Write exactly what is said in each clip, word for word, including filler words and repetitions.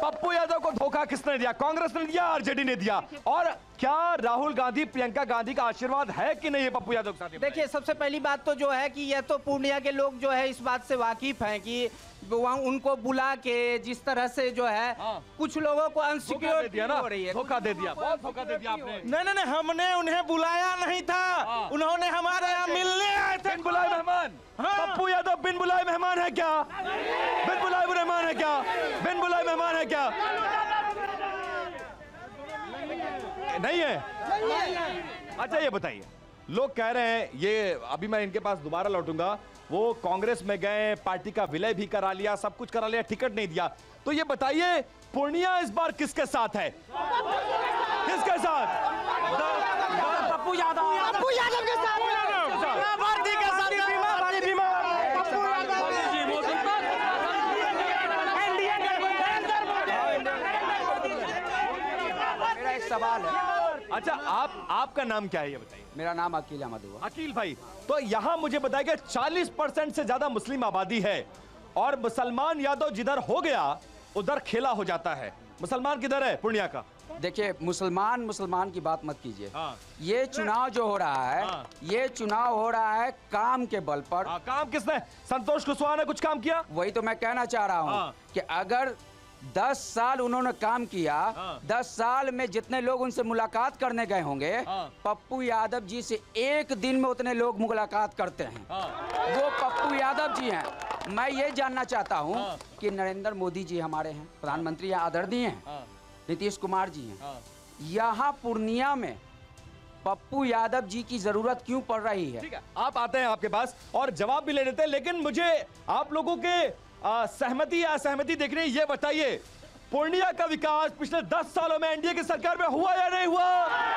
पप्पू यादव को धोखा किसने दिया? कांग्रेस ने दिया, आरजेडी ने दिया। और क्या राहुल गांधी प्रियंका गांधी का आशीर्वाद है कि नहीं है पप्पू यादव के साथ? देखिए, सबसे पहली बात तो जो है कि यह तो पूर्णिया के लोग जो है इस बात से वाकिफ हैं कि वहाँ उनको बुला के जिस तरह से जो है हाँ। कुछ लोगों को अनसिक्योरिटी हो रही है। धोखा दे दिया, बहुत धोखा दे दिया आपने। नहीं नहीं नहीं, हमने उन्हें बुलाया नहीं था, हाँ। उन्होंने हमारे यहाँ मिलने आए थे। बिन बुलाए मेहमान। हाँ। पप्पू यादव बिन बुलाए मेहमान है क्या? बिन बुलाए मेहमान है क्या? बिन बुलाए मेहमान है क्या? नहीं है। अच्छा ये बताइए, लोग कह रहे हैं, ये अभी मैं इनके पास दोबारा लौटूंगा, वो कांग्रेस में गए, पार्टी का विलय भी करा लिया, सब कुछ करा लिया, टिकट नहीं दिया। तो ये बताइए पूर्णिया इस बार किसके साथ है? किसके साथ? पप्पू यादव। पप्पू यादव के साथ। भारती के साथ। पप्पू यादव। मेरा एक सवाल है। अच्छा, आप आपका नाम क्या है ये बताइए? मेरा नाम अकील अहमद हुआ। अकील भाई, तो यहां मुझे बताया कि चालीस परसेंट से ज्यादा मुस्लिम आबादी है और मुसलमान यादव जिधर हो गया उधर खेला हो जाता है। मुसलमान किधर है पूर्णिया का? देखिए, मुसलमान मुसलमान की बात मत कीजिए। हाँ। ये चुनाव जो हो रहा है, हाँ। ये चुनाव हो रहा है काम के बल पर। हाँ, काम किसने? संतोष कुशवाहा ने कुछ काम किया? वही तो मैं कहना चाह रहा हूँ हाँ। कि अगर दस साल उन्होंने काम किया, हाँ। दस साल में जितने लोग उनसे मुलाकात करने गए होंगे, हाँ। पप्पू यादव जी से एक दिन में उतने लोग मुलाकात करते हैं। हाँ। वो पप्पू यादव जी हैं। मैं ये जानना चाहता हूँ हाँ। कि नरेंद्र मोदी जी हमारे हैं, प्रधानमंत्री यहाँ आदरणीय हैं, हाँ। नीतीश कुमार जी हैं, हाँ। यहाँ पूर्णिया में पप्पू यादव जी की जरूरत क्यों पड़ रही है? ठीक है, आप आते हैं आपके पास और जवाब भी ले लेते हैं, लेकिन मुझे आप लोगों के आ, सहमति या असहमति देखने ये बताइए, पूर्णिया का विकास पिछले दस सालों में एनडीए की सरकार में हुआ या नहीं हुआ?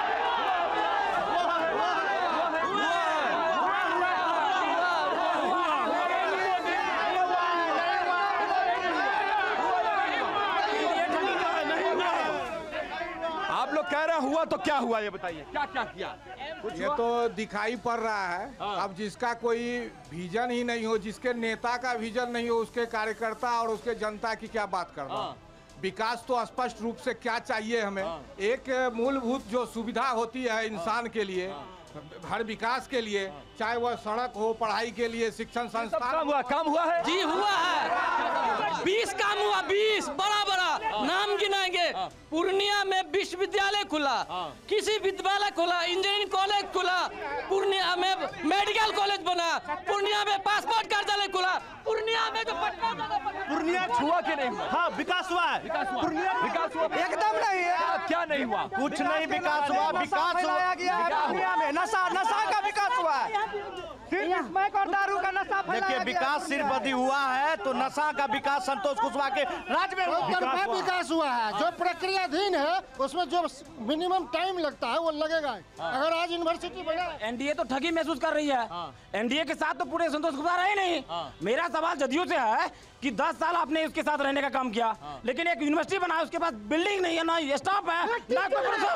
आप लोग कह रहे हैं हुआ, तो क्या हुआ ये बताइए, क्या क्या किया? ये तो दिखाई पड़ रहा है। हाँ। अब जिसका कोई विजन ही नहीं हो, जिसके नेता का विजन नहीं हो, उसके कार्यकर्ता और उसके जनता की क्या बात करना। हाँ। विकास तो स्पष्ट रूप से क्या चाहिए हमें। हाँ। एक मूलभूत जो सुविधा होती है इंसान के लिए, हर विकास के लिए, चाहे वह सड़क हो, पढ़ाई के लिए, शिक्षण सब संस्थान। काम हुआ, काम हुआ है जी हुआ है। बीस काम हुआ, बीस बड़ा बड़ा नाम गिनाएंगे। पूर्णिया में विश्वविद्यालय खुला, कृषि विद्यालय खुला, इंजीनियरिंग कॉलेज खुला, पूर्णिया में मेडिकल कॉलेज बना, पूर्णिया में पासपोर्ट कार्यालय खुला, पूर्णिया में जो पटना पूर्णिया छुआ के नहीं हुआ? हाँ, विकास हुआ है। विकास हुआ, पूर्णिया विकास हुआ, एकदम नहीं है। क्या, क्या नहीं हुआ? कुछ नहीं विकास हुआ। विकास फैलाया गया है पूर्णिया में। नशा नशा का विकास हुआ है। सिर्फ स्मैक और दारू का नशा फैलाया देखिए, गया है विकास सिर्फ यदि हुआ है तो नशा का विकास संतोष कुशवाहा के राज्य में हुआ। तरफा विकास हुआ है। जो प्रक्रियाधीन है उसमें जो मिनिमम टाइम लगता है वो लगेगा। अगर आज यूनिवर्सिटी बना, एनडीए तो ठगी महसूस कर रही है। एनडीए के साथ तो पूरे संतोष कुमार रहे नहीं। मेरा सवाल जदयू से है कि दस साल आपने उसके साथ रहने का काम किया, लेकिन एक यूनिवर्सिटी बनाया, उसके पास बिल्डिंग नहीं है, ना स्टाफ है, ना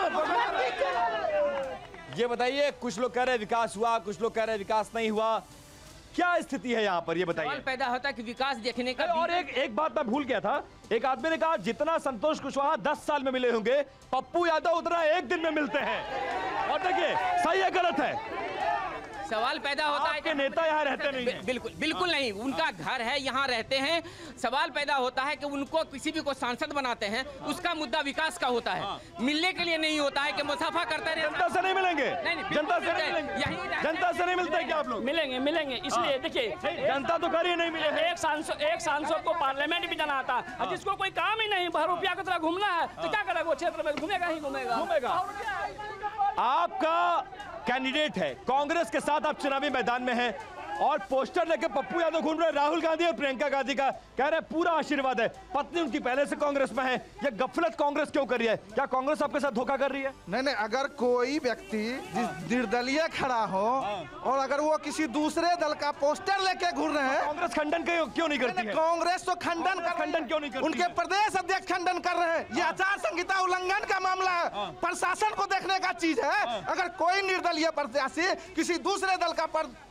ये बताइए, कुछ लोग कह रहे हैं विकास हुआ, कुछ लोग कह रहे हैं विकास नहीं हुआ। क्या स्थिति है यहाँ पर ये सवाल बताइए। पैदा होता है कि विकास देखने का। और एक एक बात मैं भूल गया था, एक आदमी ने कहा जितना संतोष कुशवाहा दस साल में मिले होंगे, पप्पू यादव उतना एक दिन में मिलते हैं। और देखिए, सही है गलत है? सवाल पैदा होता है कि नेता यहाँ रहते नहीं हैं। बिल्कुल बिल्कुल नहीं, उनका घर है, यहाँ रहते हैं। सवाल पैदा होता है कि उनको किसी भी को सांसद बनाते हैं, उसका मुद्दा विकास का होता है, मिलने के लिए नहीं होता है कि मुसाफा करते रहे। जनता से नहीं मिलेंगे? नहीं, नहीं, जनता से नहीं बिल्कुल यही मिलेंगे? रहते जनता से नहीं मिलते क्या आप लोग? मिलेंगे मिलेंगे इसलिए देखिए, जनता तो कर ही नहीं मिले। एक सांसद एक सांसद को पार्लियामेंट भी जाना आता है, जिसको कोई काम ही नहीं, भर रुपया की तरह घूमना है, तो क्या करेगा? वो क्षेत्र में घूमेगा ही घूमेगा घूमेगा। आपका कैंडिडेट है, कांग्रेस के साथ आप चुनावी मैदान में हैं और पोस्टर लेके पप्पू यादव घूम रहे, राहुल गांधी और प्रियंका गांधी का, कह रहे हैं पूरा आशीर्वाद है। पत्नी उनकी पहले से कांग्रेस में है। ये गफलत कांग्रेस क्यों कर रही है? क्या कांग्रेस आपके साथ धोखा कर रही है? नहीं नहीं, अगर कोई व्यक्ति जिस निर्दलीय खड़ा हो और अगर वो किसी दूसरे दल का पोस्टर लेके घूम रहे हैं, कांग्रेस खंडन क्यों क्यों नहीं करती है? कांग्रेस तो खंडन कर खंडन क्यों नहीं करती उनके है? प्रदेश अध्यक्ष खंडन कर रहे हैं। ये आचार संहिता उल्लंघन का मामला है, प्रशासन को देखने का चीज है। अगर कोई निर्दलीय प्रत्याशी किसी दूसरे दल का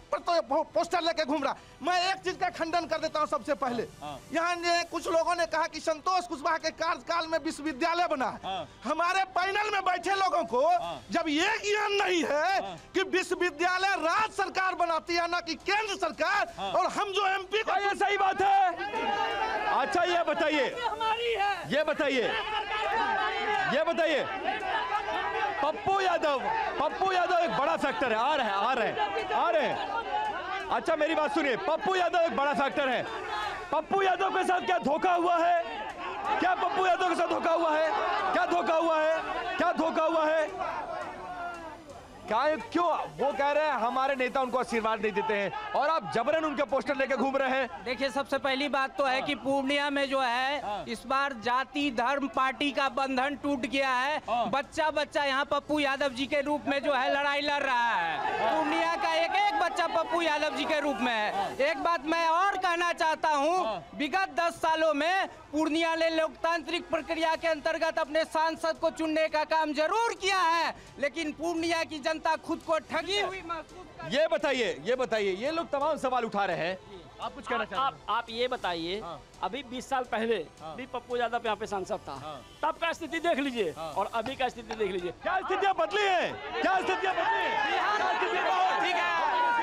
पर तो पोस्टर लेके घूम रहा। मैं एक चीज का खंडन कर देता हूँ सबसे पहले। यहाँ ने कुछ लोगों ने कहा कि संतोष कुशवाहा के कार्यकाल में विश्वविद्यालय बना है। हमारे पैनल में बैठे लोगों को जब ये ज्ञान नहीं है कि विश्वविद्यालय राज्य सरकार बनाती है ना कि केंद्र सरकार, और हम जो एमपी को, ये सही बात है। अच्छा ये बताइए, ये बताइए, ये बताइए, पप्पू यादव, पप्पू यादव एक बड़ा फैक्टर है। आ रहे हैं, आ रहे हैं, आ रहे हैं। अच्छा मेरी बात सुनिए, पप्पू यादव एक बड़ा फैक्टर है। पप्पू यादव के साथ क्या धोखा हुआ है? क्या पप्पू यादव के साथ धोखा हुआ है? क्या धोखा हुआ है? क्या धोखा हुआ है? क्या क्यों वो कह रहे हैं हमारे नेता उनको आशीर्वाद नहीं देते हैं और आप जबरन उनके पोस्टर लेके घूम रहे हैं? देखिए, सबसे पहली बात तो है कि पूर्णिया में जो है इस बार जाति धर्म पार्टी का बंधन टूट गया है। बच्चा बच्चा यहाँ पप्पू यादव जी के रूप में जो है लड़ाई लड़ रहा है। पूर्णिया का एक एक बच्चा पप्पू यादव जी के रूप में है। एक बात मैं और कहना चाहता हूँ, विगत दस सालों में पूर्णिया ने लोकतांत्रिक प्रक्रिया के अंतर्गत अपने सांसद को चुनने का काम जरूर किया है, लेकिन पूर्णिया की जनता खुद को ठगी हुई महसूस। ये बताइए, ये बताइए, ये लोग तमाम सवाल उठा रहे हैं, आप कुछ कहना चाहते हैं? आप आप ये बताइए, अभी बीस साल पहले भी पप्पू यादव यहाँ पे सांसद था, तब का स्थिति देख लीजिए और अभी का स्थिति देख लीजिए। क्या स्थितियां बदली है? क्या स्थितियां बदली है? ठीक है,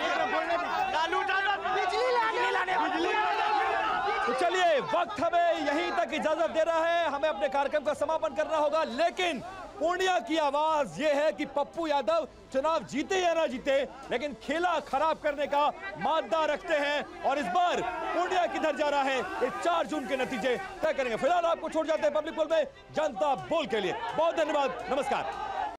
तो चलिए वक्त हमें यहीं तक इजाजत दे रहा है, हमें अपने कार्यक्रम का समापन करना होगा। लेकिन पूर्णिया की आवाज यह है कि पप्पू यादव चुनाव जीते या ना जीते, लेकिन खेला खराब करने का मादा रखते हैं और इस बार पूर्णिया किधर जा रहा है ये चार जून के नतीजे तय करेंगे। फिलहाल आपको छोड़ जाते हैं पब्लिक पोल में जनता बोल के लिए। बहुत धन्यवाद, नमस्कार।